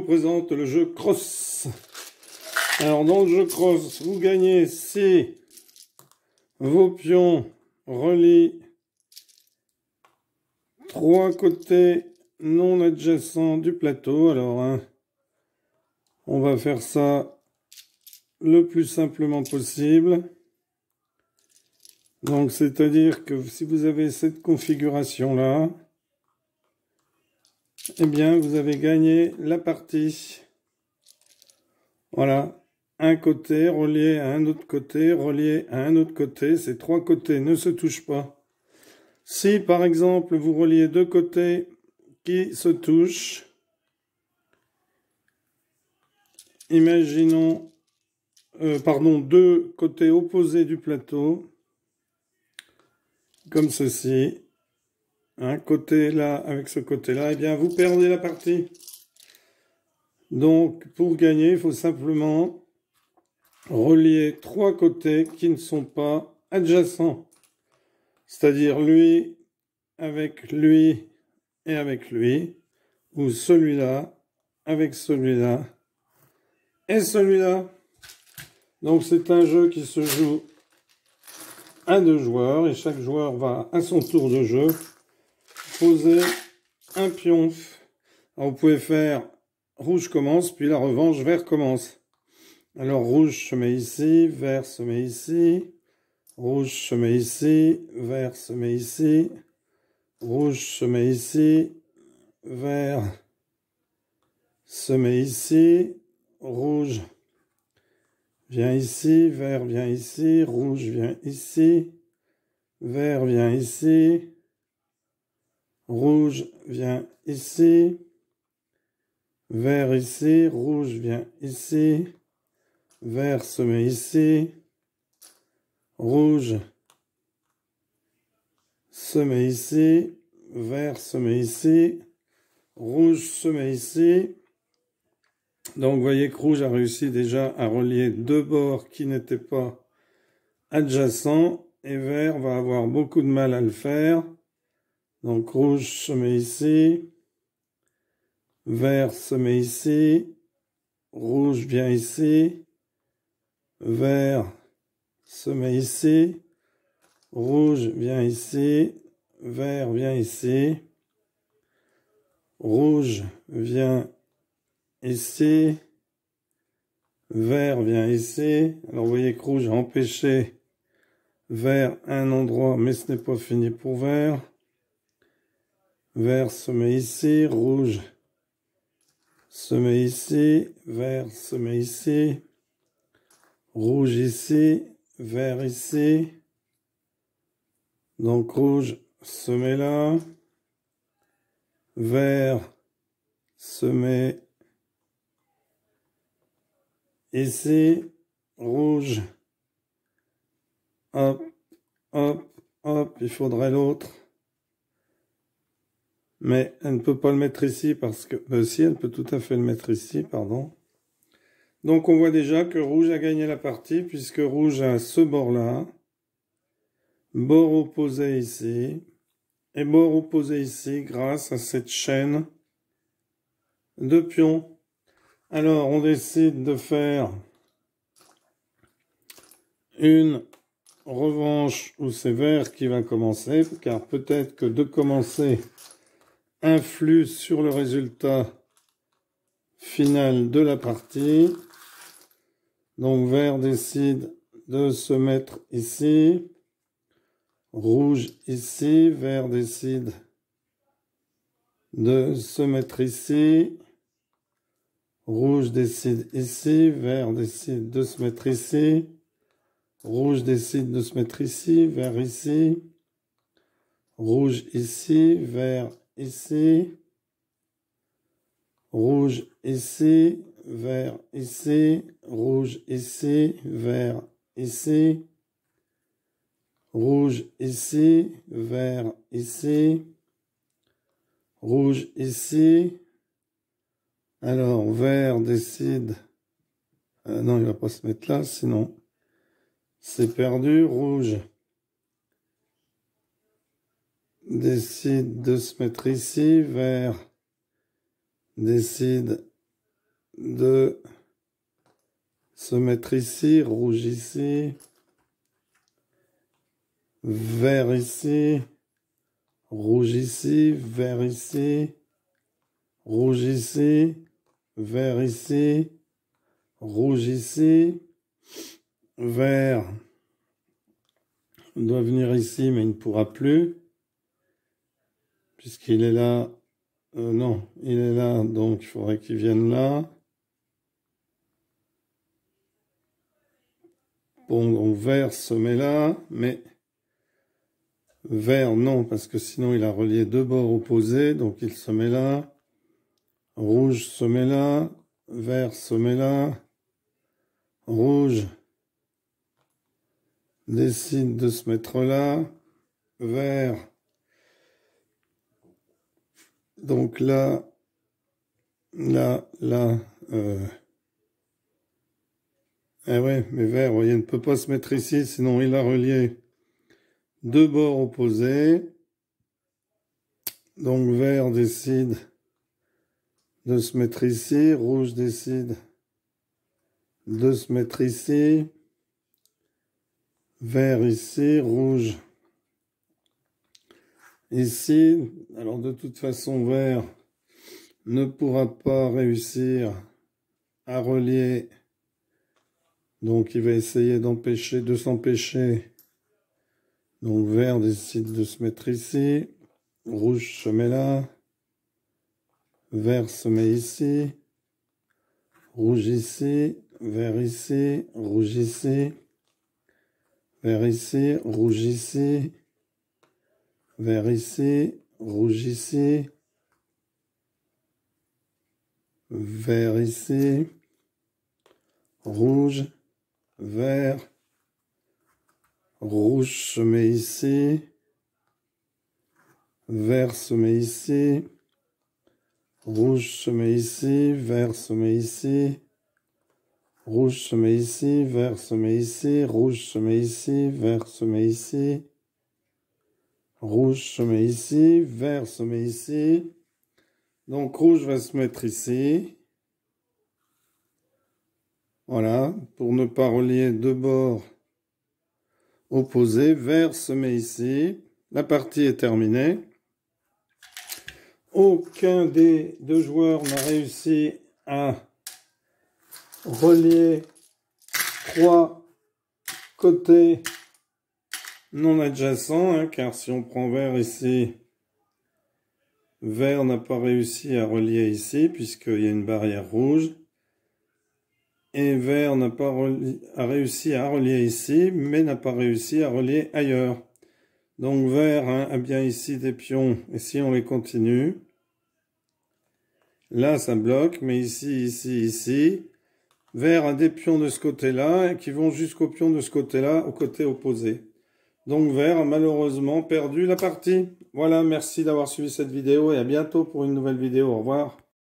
présente le jeu Cross. Alors dans le jeu Cross, vous gagnez si vos pions relient 3 côtés non adjacents du plateau. Alors on va faire ça le plus simplement possible. Donc c'est-à-dire que si vous avez cette configuration là, eh bien vous avez gagné la partie. Voilà, un côté relié à un autre côté, relié à un autre côté. Ces 3 côtés ne se touchent pas. Si par exemple vous reliez 2 côtés qui se touchent, imaginons, 2 côtés opposés du plateau, comme ceci, un côté là avec ce côté-là, eh bien vous perdez la partie. Donc pour gagner, il faut simplement relier 3 côtés qui ne sont pas adjacents. C'est-à-dire lui avec lui et avec lui, ou celui-là avec celui-là et celui-là. Donc c'est un jeu qui se joue à 2 joueurs et chaque joueur va à son tour de jeu poser un pion. Alors vous pouvez faire rouge commence, puis la revanche, vert commence. Alors rouge se met ici, vert se met ici, rouge se met ici, vert se met ici, rouge se met ici, vert se met ici, rouge vient ici, vert vient ici, rouge vient ici, vert vient ici, rouge vient ici, vert ici, rouge vient ici, vert se met ici, rouge se met ici, vert se met ici, rouge se met ici. Donc vous voyez que rouge a réussi déjà à relier 2 bords qui n'étaient pas adjacents et vert va avoir beaucoup de mal à le faire. Donc rouge se met ici, vert se met ici, rouge vient ici, vert se met ici, rouge vient ici, vert vient ici, rouge vient ici, vert vient ici. Alors vous voyez que rouge a empêché vert à un endroit, mais ce n'est pas fini pour vert. Vert se met ici, rouge se met ici, vert se met ici, rouge ici, vert ici. Donc rouge se met là, vert se met ici, rouge, hop, hop, hop, il faudrait l'autre. Mais elle ne peut pas le mettre ici parce que... si, elle peut tout à fait le mettre ici, pardon. Donc on voit déjà que rouge a gagné la partie puisque rouge a ce bord-là, bord opposé ici, et bord opposé ici grâce à cette chaîne de pions. Alors on décide de faire une revanche où c'est vert qui va commencer, car peut-être que de commencer influe sur le résultat final de la partie. Donc vert décide de se mettre ici, rouge ici, vert décide de se mettre ici, rouge décide ici, vert décide de se mettre ici, rouge décide de se mettre ici, vert ici, rouge ici, vert ici, rouge ici, vert ici, rouge ici, vert ici, rouge ici, vert ici, rouge ici. Alors vert décide, non il va pas se mettre là sinon c'est perdu. Rouge décide de se mettre ici, vert décide de se mettre ici, rouge ici, vert ici, rouge ici, vert ici, rouge ici, vert ici, rouge ici, vert doit venir ici, mais il ne pourra plus, puisqu'il est là. Non, il est là, donc il faudrait qu'il vienne là. Bon, donc vert se met là, mais vert non, parce que sinon il a relié deux bords opposés, donc il se met là. Rouge se met là, vert se met là. Rouge décide de se mettre là. Vert, donc là, eh ouais, mais vert, vous voyez, ne peut pas se mettre ici, sinon il a relié deux bords opposés. Donc vert décide de se mettre ici, rouge décide de se mettre ici, vert ici, rouge ici. Alors de toute façon, vert ne pourra pas réussir à relier, donc il va essayer de s'empêcher. Donc vert décide de se mettre ici, rouge se met là, vert se met ici, rouge ici, vert ici, rouge ici, vert ici, rouge ici, vert ici, rouge ici, vert ici, rouge, vert, rouge se met ici, vert se met ici, rouge se met ici, vert se met ici, rouge se met ici, vert se met ici, rouge se met ici, vert se met ici, rouge se met ici, vert se met ici. Donc rouge va se mettre ici. Voilà, pour ne pas relier deux bords opposés, vert se met ici. La partie est terminée. Aucun des deux joueurs n'a réussi à relier trois côtés non adjacents, hein, car si on prend vert ici, vert n'a pas réussi à relier ici, puisqu'il y a une barrière rouge. Et vert n'a pas réussi à relier ici, mais n'a pas réussi à relier ailleurs. Donc vert a bien ici des pions, et si on les continue, là ça bloque, mais ici, ici, vert a des pions de ce côté-là, qui vont jusqu'au pion de ce côté-là, au côté opposé. Donc vert a malheureusement perdu la partie. Voilà, merci d'avoir suivi cette vidéo, et à bientôt pour une nouvelle vidéo. Au revoir.